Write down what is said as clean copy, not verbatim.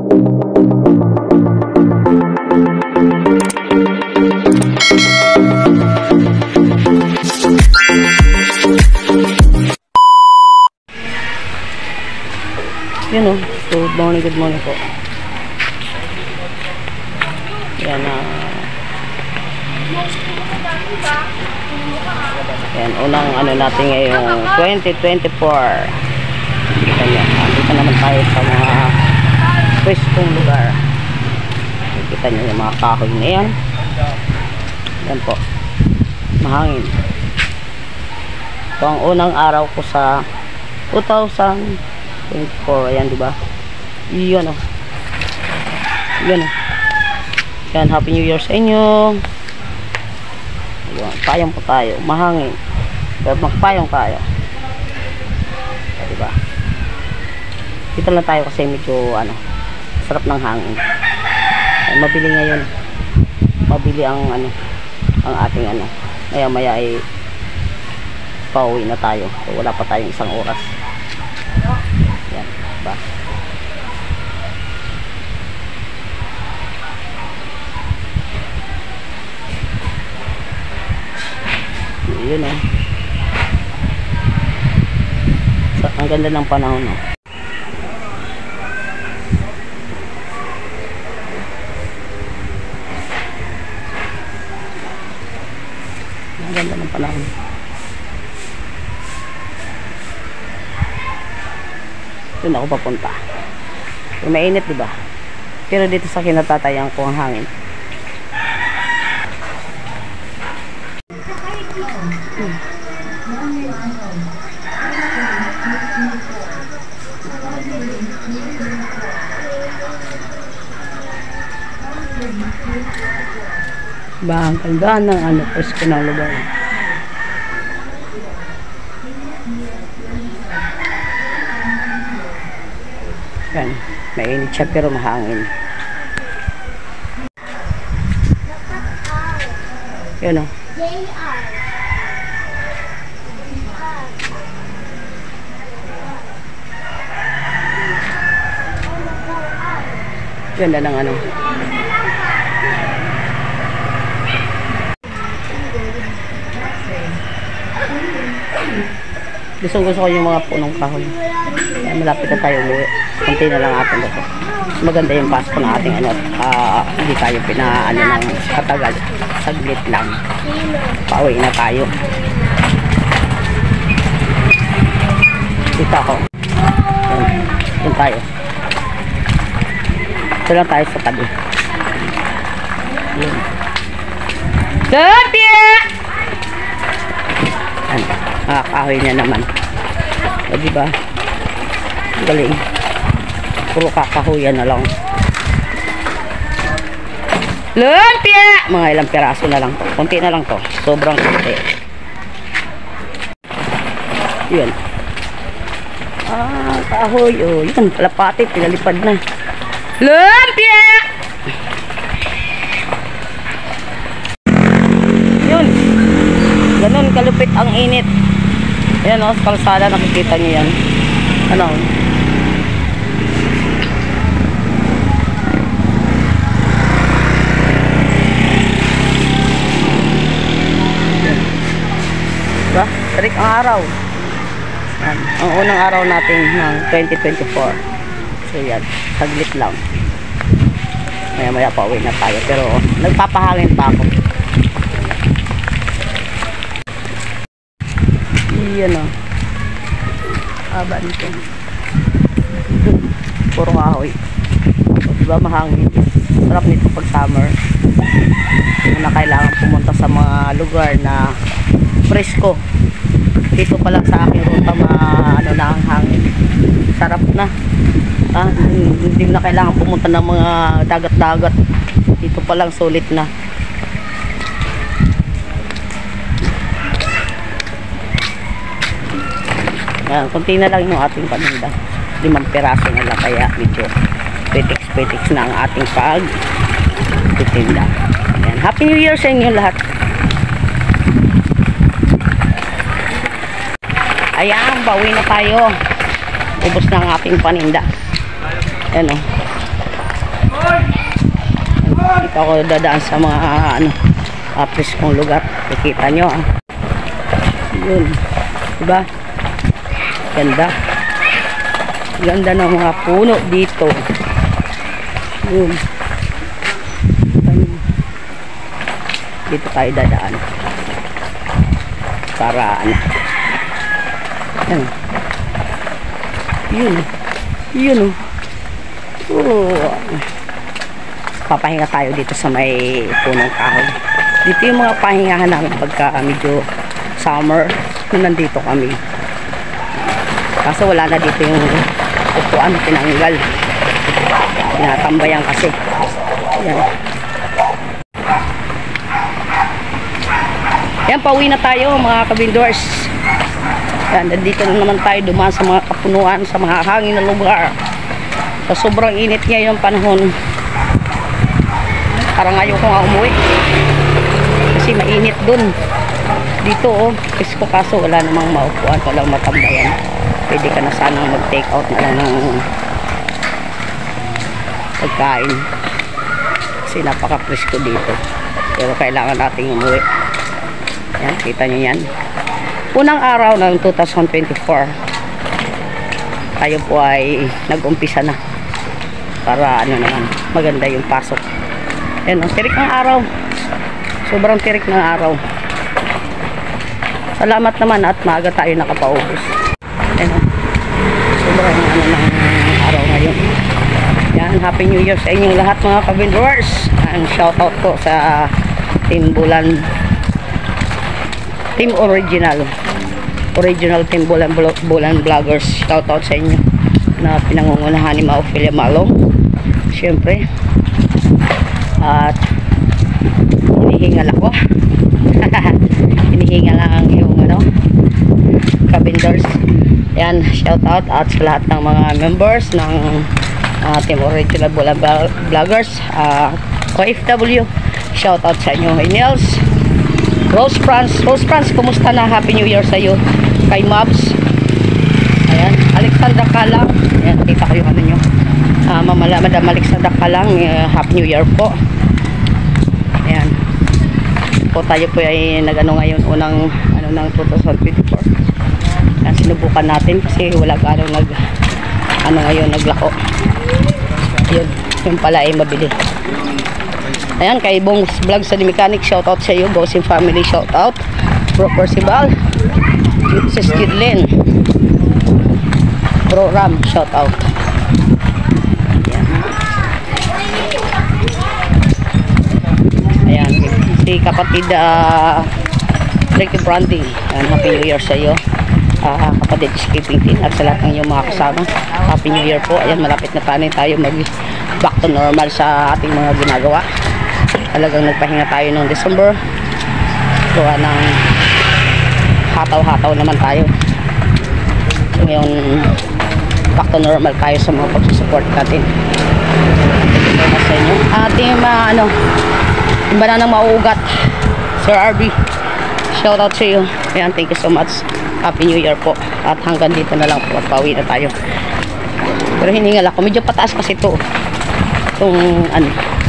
Yun o. Good morning po. Yan yan, unang ano natin ngayong 2024. Kita nyo, dito naman tayo sa mga pwestong lugar. Kita nyo yung mga kahoy na yan. Yan po, mahangin. Ito ang unang araw ko sa 2024. Ayan, diba? Yun o. Yun o. Yan, Happy New Year sa inyo. Ayun, payong po tayo, mahangin. Pero magpayong tayo. Diba? Dito lang tayo kasi medyo ano, sarap ng hangin. Ay, mabili ngayon. Mabili ang ano, ang ating ano. Maya maya ay pauwi na tayo. So, wala pa tayong isang oras. Yan, diba? Yun o. So, ang ganda ng panahon o. Ang ganda ng panahon. Doon ako papunta. So, mainit diba? Pero dito sa kinatatayan ko ang hangin. Ba, ang ganda ng ano, presko ng lugar. Yan, mainit siya pero mahangin. Yun o. Ganda ng ano. Gusto ko yung mga punong kahoy. Kaya malapit na tayo umuwi. Kunti na lang atin dito. Maganda yung Pasko na ating ano. Hindi tayo pinaano ng katagal. Saglit lang. Pauwi na tayo. Dito ako. Doon tayo. Ito lang tayo sa tabi. Yun. Kapya! Ano? Kahoy niya naman. O diba? Galing. Puro kakahoyan na lang. Lumpia! Mga ilang piraso na lang to. Kunti na lang to. Sobrang kunti. Yun. Kahoy. O, yun. Kalapati. Pinalipad na. Lumpia! Yun. Ganun kalupit ang init. Ayan o, sa kalsada nakikita nyo yan. Ano? Diba? Tarik ang araw. Yan. Ang unang araw natin ng 2024. So yan, saglit lang. Maya maya pa uwi na tayo. Pero nagpapahangin pa ako. Yan o. Haba nito. Puro kahoy. Diba mahangin. Sarap nito pag summer. Hindi na kailangan pumunta sa mga lugar na presko. Dito pa lang sa aking ruta ano na ang hangin. Sarap na. Hindi na kailangan pumunta ng mga dagat-dagat. Dito pa lang sulit na. Yan, kunti na lang yung ating paninda. 5 piraso na lang, kaya medyo petiks-petiks na ang ating pag-titinda. Yan, Happy New Year sa inyo lahat. Ayan, bawi na tayo. Ubos na ang ating paninda. Ayan o. Dito ako dadaan sa mga preskong lugar. Nakikita nyo yun, diba? Ganda. Ganda ng mga puno dito. Yun. Dito tayo dadaan para yun papahinga tayo dito sa may punong kahoy. Dito yung mga pahingahan namin pagka medyo summer, nandito kami. Kaso wala na dito yung upuan, tinanggal, tinatambayan kasi. Yan. Yan, pauwi na tayo mga kabindors. Yan, nandito na naman tayo dumaan sa mga kapunuan, sa mga hangin na lugar. Sa sobrang init ngayon panahon, parang ayaw ko nga umuwi kasi mainit dun. Dito pisko, kaso wala namang maupuan, walang matambayan. Pwede ka na sanang mag take out na lang ng pagkain kasi napaka presko dito, pero kailangan nating umuwi. Yan, kita nyo yan. Unang araw ng 2024 tayo po ay nag-umpisa na para naman maganda yung pasok. Yan, tirik ng araw, sobrang tirik ng araw. Salamat naman at maaga tayo nakapaubos. Yan, sobrang ng araw ngayon. Yan, Happy New Year sa inyong lahat mga kabindors. And shout out po sa Team Bulan, Team Original Team Bulan Vloggers. Shout out sa inyo na pinangungunahan ni Maophelia Malong, syempre. At hinihingal ako. Hinihingal lang yung kabindors. Yan, shout out at sa lahat ng mga members ng Team Original Bulan Vloggers, OFW. Shout out sa inyo. Nels, Rose France, kumusta na? Happy New Year sa iyo. Kay Mabs, ayan, Alexandra Kalang, ayan, kita ko yung nyo, Madam Alexandra Kalang, Happy New Year po. Ayan po, tayo po ay nagano ngayon, unang ng 2024. Ayan, sinubukan natin kasi wala ganong ngayon naglako. Yun, yung pala ay mabili. Ayan, kay Bong's Vlog sa Mechanic, shout out sa iyo. Bossing Family, shout out. Bro Percival, Sis Kidlin, Bro Ram, shout out. Ayan, si kapatid Ricky Brandy, Happy New Year sa iyo. Kapatid Skipping Team at sa lahat ng iyong mga kasama, Happy New Year po. Ayan, malapit na tayo mag back to normal sa ating mga ginagawa. Talagang nagpahinga tayo noong December, gawa ng hataw-hataw naman tayo. So ngayon back to normal tayo sa mga pagsusupport natin. Thank you sa inyo. Ating yung bananang mauugat, Sir RB, shout out sa iyo. Ayan, thank you so much. Happy New Year po. At hanggang dito na lang po at pauwi na tayo. Pero hiningal ako, medyo pataas kasi ito itong